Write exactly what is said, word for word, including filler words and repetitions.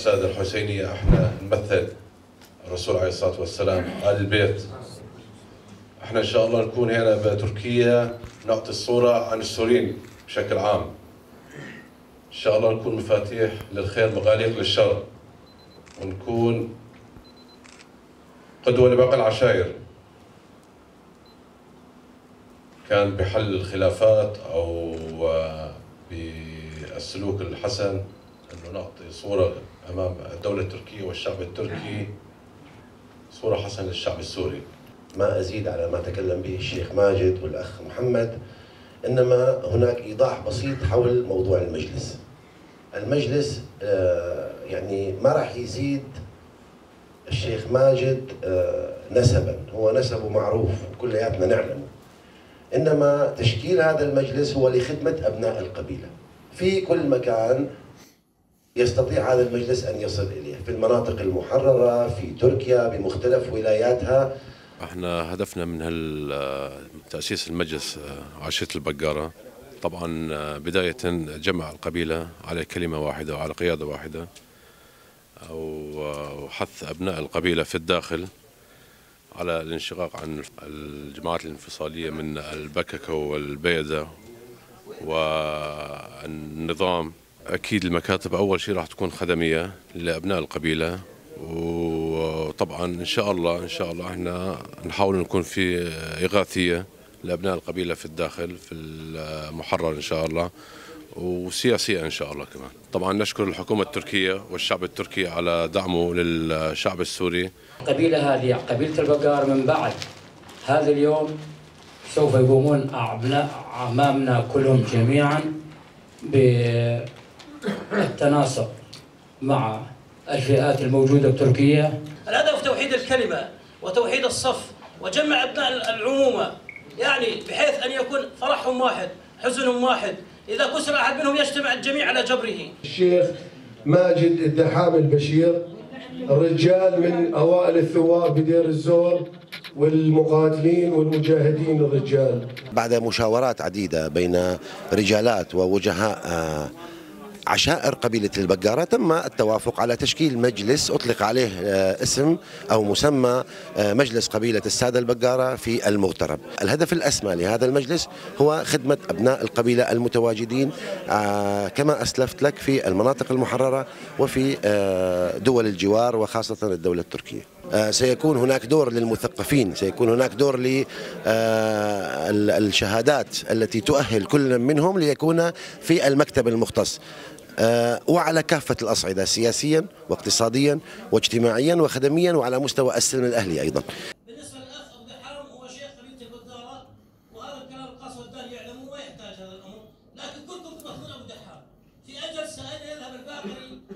السادة الحسينية احنا نمثل الرسول عليه الصلاة والسلام آل البيت. احنا ان شاء الله نكون هنا بتركيا نعطي الصورة عن السوريين بشكل عام. ان شاء الله نكون مفاتيح للخير مغاليق للشر، ونكون قدوة لباقي العشائر كان بحل الخلافات او بالسلوك الحسن، انه نعطي صورة امام الدولة التركية والشعب التركي، صورة حسنة للشعب السوري. ما أزيد على ما تكلم به الشيخ ماجد والأخ محمد، إنما هناك إيضاح بسيط حول موضوع المجلس. المجلس يعني ما راح يزيد الشيخ ماجد نسبا، هو نسبه معروف وكلياتنا نعلمه، إنما تشكيل هذا المجلس هو لخدمة أبناء القبيلة في كل مكان يستطيع هذا المجلس أن يصل إليه، في المناطق المحررة في تركيا بمختلف ولاياتها. احنا هدفنا من تأسيس المجلس عشيرة البقارة طبعا بداية جمع القبيلة على كلمة واحدة وعلى قيادة واحدة، وحث أبناء القبيلة في الداخل على الانشقاق عن الجماعات الانفصالية من البككة والبيدة والنظام. أكيد المكاتب أول شيء راح تكون خدمية لأبناء القبيلة، وطبعا إن شاء الله إن شاء الله إحنا نحاول نكون في إغاثية لأبناء القبيلة في الداخل في المحرر إن شاء الله، وسياسية إن شاء الله كمان. طبعا نشكر الحكومة التركية والشعب التركي على دعمه للشعب السوري. القبيلة هذه قبيلة البقار من بعد هذا اليوم سوف يقومون أبناء أعمامنا كلهم جميعا بالتناسق مع الفئات الموجودة بتركيا. الهدف توحيد الكلمة وتوحيد الصف وجمع أبناء العمومة، يعني بحيث أن يكون فرحهم واحد حزنهم واحد، إذا كسر أحد منهم يجتمع الجميع على جبره. الشيخ ماجد الدحام البشير الرجال من أوائل الثوار بدير الزور والمقاتلين والمجاهدين الرجال. بعد مشاورات عديدة بين رجالات ووجهاء عشائر قبيلة البقارة تم التوافق على تشكيل مجلس أطلق عليه اسم أو مسمى مجلس قبيلة السادة البقارة في المغترب. الهدف الأسمى لهذا المجلس هو خدمة أبناء القبيلة المتواجدين كما أسلفت لك في المناطق المحررة وفي دول الجوار وخاصة الدولة التركية. سيكون هناك دور للمثقفين، سيكون هناك دور للشهادات التي تؤهل كل منهم ليكون في المكتب المختص، وعلى كافة الأصعدة سياسيا واقتصاديا واجتماعيا وخدميا وعلى مستوى السلم الأهلي أيضا. بالنسبة للأخ أبو دحام هو شيخ قبيلة البقارة، وهذا الكلام القاس والدان يعلمون ويحتاج هذا الأمر، لكن كلكم تمثلون أبو دحام. في أجل سأل يذهب الباقري